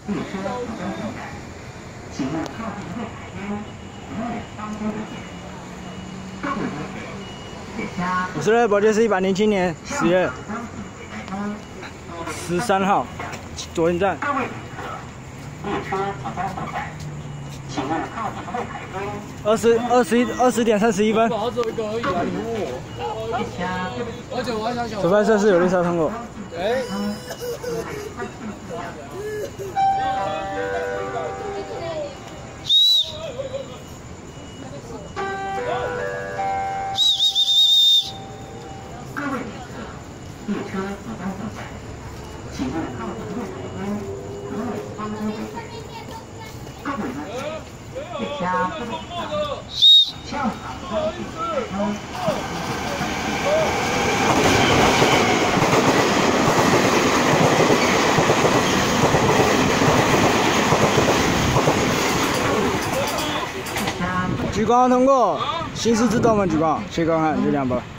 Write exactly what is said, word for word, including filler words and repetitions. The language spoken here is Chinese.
五十二宝剑是一百零七年十月十三号左营站。二十二十一二十点三十一分。 我只有一个而已啊，你问我。而且我还想想。 主办测试有绿色通过。 哎。 列车即将进站，请勿靠近月台边，如有方向危险。各位旅客，列车不能停向港方进行。 莒光通过，行驶自动门莒光，谢观看，就两包。